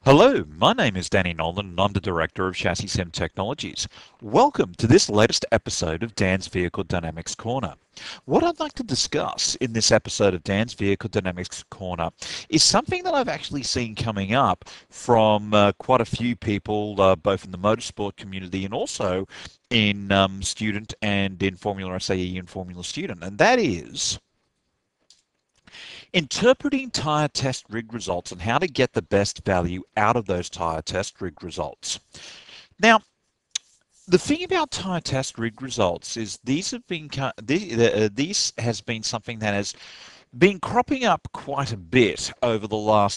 Hello, my name is Danny Nowlan and I'm the Director of ChassisSim Technologies. Welcome to this latest episode of Dan's Vehicle Dynamics Corner. What I'd like to discuss in this episode of Dan's Vehicle Dynamics Corner is something that I've actually seen coming up from quite a few people, both in the motorsport community and also in student and in Formula SAE and Formula Student, and that is interpreting tyre test rig results and how to get the best value out of those tyre test rig results. Now, the thing about tyre test rig results is these has been something that has been cropping up quite a bit over the last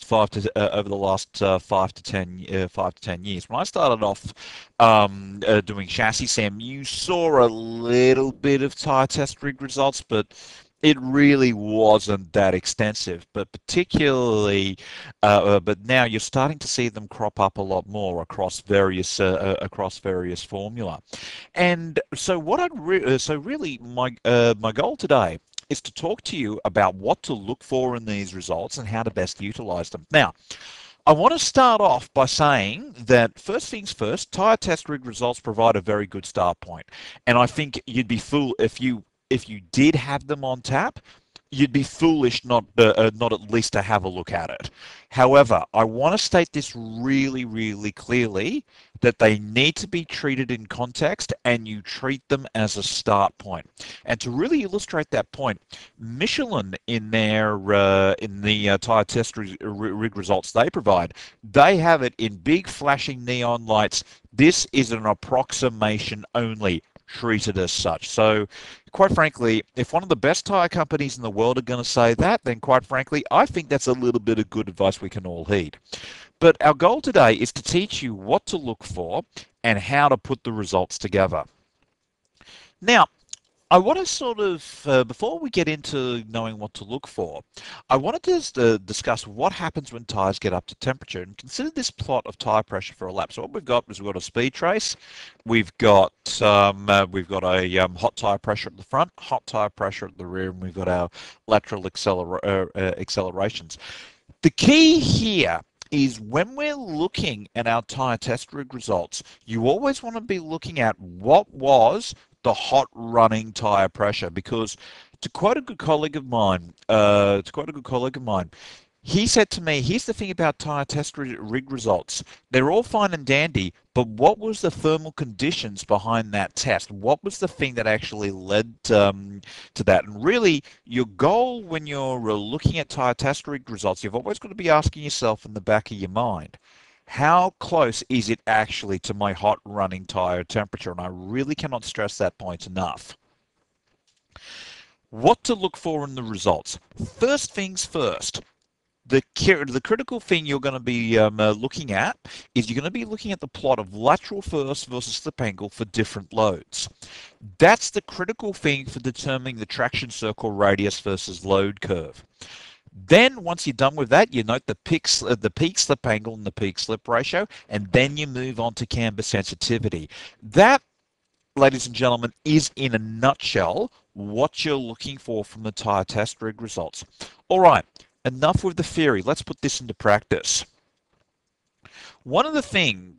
5 to 10 years. When I started off doing ChassisSim, you saw a little bit of tyre test rig results, but it really wasn't that extensive, but but now you're starting to see them crop up a lot more across various formula. And so really my goal today is to talk to you about what to look for in these results and how to best utilize them. Now, I want to start off by saying that first things first, tyre test rig results provide a very good start point, and I think you'd be fool if you did have them on tap, you'd be foolish not at least to have a look at it. However, I want to state this really clearly that they need to be treated in context and you treat them as a start point. And to really illustrate that point, Michelin in the tyre test rig results they provide, they have it in big flashing neon lights. This is an approximation only. Treated as such. So, quite frankly, if one of the best tyre companies in the world are going to say that, then quite frankly, I think that's a little bit of good advice we can all heed. But our goal today is to teach you what to look for and how to put the results together. Now, I want to sort of, before we get into knowing what to look for, I wanted to discuss what happens when tyres get up to temperature and consider this plot of tyre pressure for a lap. So what we've got is we've got a speed trace, we've got a hot tyre pressure at the front, hot tyre pressure at the rear, and we've got our lateral accelerations. The key here is when we're looking at our tyre test rig results, you always want to be looking at what was the hot running tyre pressure, because to quote a good colleague of mine, he said to me, here's the thing about tyre test rig results. They're all fine and dandy, but what was the thermal conditions behind that test? What was the thing that actually led to that? And really, your goal when you're looking at tyre test rig results, you've always got to be asking yourself in the back of your mind, how close is it actually to my hot running tyre temperature? And I really cannot stress that point enough. What to look for in the results. First things first, the critical thing you're going to be looking at is you're going to be looking at the plot of lateral force versus slip angle for different loads. That's the critical thing for determining the traction circle radius versus load curve. Then once you're done with that, you note the peak slip angle and the peak slip ratio, and then you move on to camber sensitivity. That, ladies and gentlemen, is in a nutshell what you're looking for from the tyre test rig results. All right, enough with the theory. Let's put this into practice. One of the things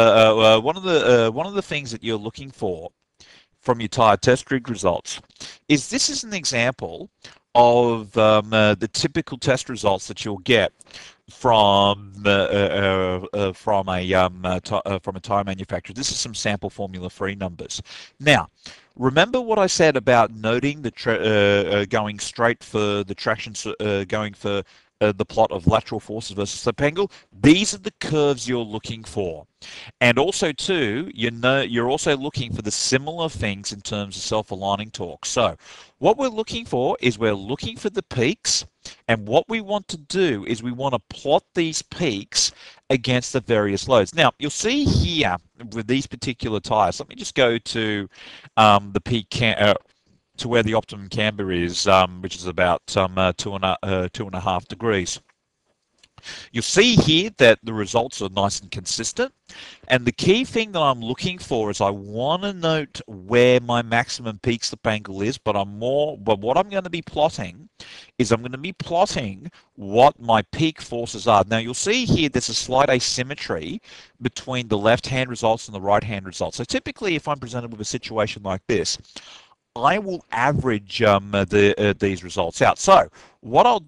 that you're looking for from your tyre test rig results is this is an example of the typical test results that you'll get from a tyre manufacturer. This is some sample Formula 3 numbers. Now, remember what I said about noting the going straight for the traction, going for the plot of lateral forces versus slip angle. These are the curves you're looking for. And also too, you're also looking for the similar things in terms of self-aligning torque. So what we're looking for is we're looking for the peaks, and what we want to do is we want to plot these peaks against the various loads. Now, you'll see here with these particular tires, let me just go to the peak to where the optimum camber is, which is about 2.5 degrees. You'll see here that the results are nice and consistent. And the key thing that I'm looking for is I want to note where my maximum peak slip angle is, but what I'm going to be plotting is I'm going to be plotting what my peak forces are. Now you'll see here there's a slight asymmetry between the left-hand results and the right-hand results. So typically if I'm presented with a situation like this, I will average these results out. So what I'll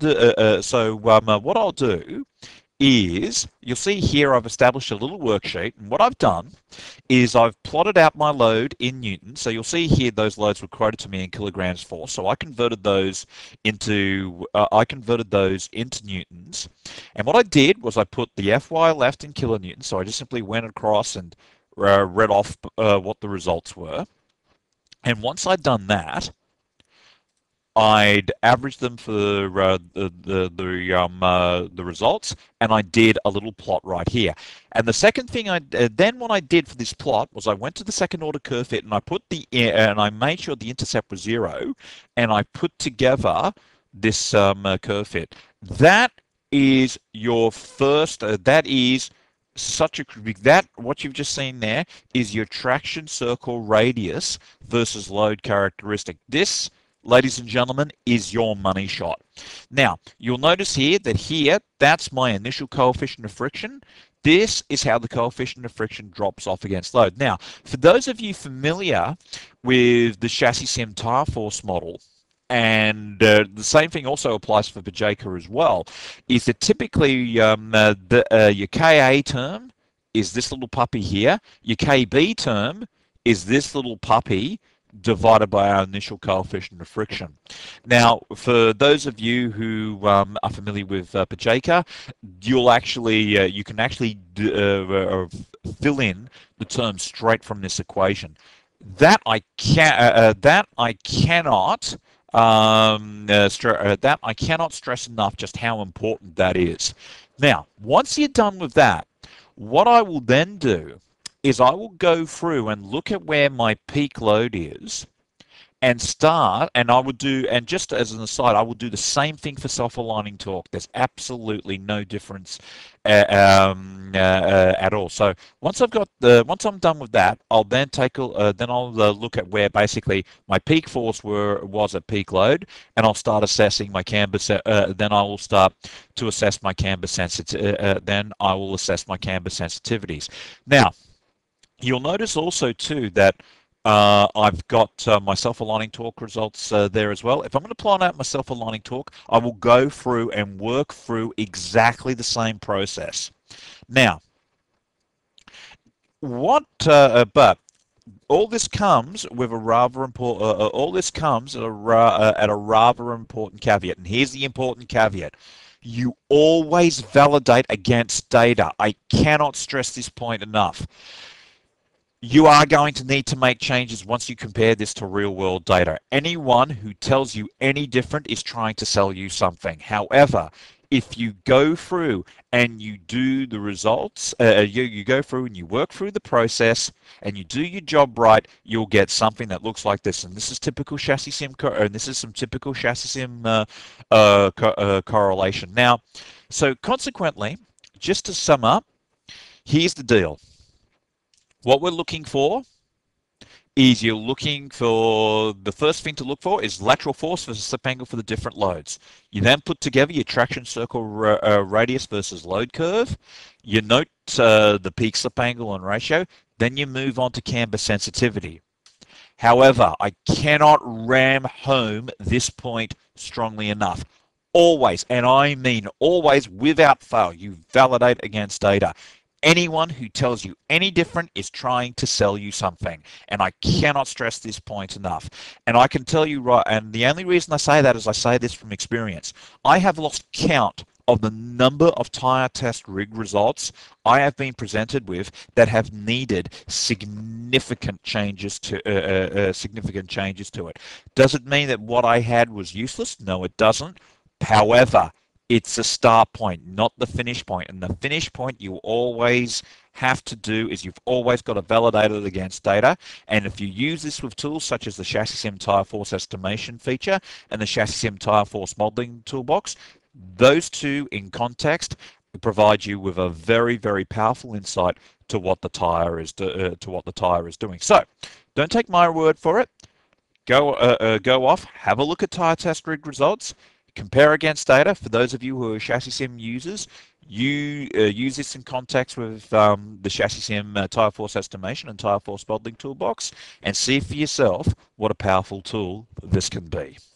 do, is you'll see here I've established a little worksheet, and what I've done is I've plotted out my load in newtons. So you'll see here those loads were quoted to me in kilograms force. So I converted those into newtons. And what I did was I put the Fy left in kilonewtons. So I just simply went across and read off what the results were. And once I'd done that, I'd average them for the results, and I did a little plot right here. And the second thing what I did for this plot was I went to the second order curve fit, and I made sure the intercept was 0, and I put together this curve fit. That is your first. That is what you've just seen there is your traction circle radius versus load characteristic. This, ladies and gentlemen, is your money shot. Now, you'll notice here, that's my initial coefficient of friction. This is how the coefficient of friction drops off against load. Now, for those of you familiar with the ChassisSim tire force model, and the same thing also applies for Bajeka as well, is that typically your Ka term is this little puppy here, your Kb term is this little puppy divided by our initial coefficient of friction. Now, for those of you who are familiar with Bajeka, you can actually fill in the terms straight from this equation. That I cannot stress enough just how important that is. Now, once you're done with that, what I will then do is I will go through and look at where my peak load is and just as an aside, I will do the same thing for self-aligning torque. There's absolutely no difference at all. So once I'm done with that, I'll then look at where basically my peak force was at peak load, and I'll start assessing my camber. Then I will start to assess my camber Then I will assess my camber sensitivities. Now, you'll notice also too that I've got my self-aligning torque results there as well. If I'm going to plot out my self-aligning torque, I will go through and work through exactly the same process. Now, but all this comes with a rather important. All this comes at a rather important caveat, and here's the important caveat. You always validate against data. I cannot stress this point enough. You are going to need to make changes once you compare this to real-world data. Anyone who tells you any different is trying to sell you something. However, if you go through and you do the results, you go through and you work through the process and you do your job right, you'll get something that looks like this. And this is typical ChassisSim, and this is some typical ChassisSim correlation. Now, so consequently, just to sum up, here's the deal. What we're looking for is the first thing to look for is lateral force versus slip angle for the different loads. You then put together your traction circle radius versus load curve. You note the peak slip angle and ratio. Then you move on to camber sensitivity. However, I cannot ram home this point strongly enough. Always, and I mean always, without fail, you validate against data. Anyone who tells you any different is trying to sell you something. And I cannot stress this point enough. And I can tell you right, and the only reason I say that is I say this from experience. I have lost count of the number of tire test rig results I have been presented with that have needed significant changes to it. Does it mean that what I had was useless? No, it doesn't. However, it's a start point, not the finish point. And the finish point you always have to do is you've always got to validate it against data. And if you use this with tools such as the ChassisSim tire force estimation feature and the ChassisSim tire force modeling toolbox, those two in context provide you with a very, very powerful insight to what the tire is doing. So, don't take my word for it. Go off, have a look at tire test rig results, compare against data. For those of you who are ChassisSim users, you use this in context with the ChassisSim tire force estimation and tire force modeling toolbox, and see for yourself what a powerful tool this can be.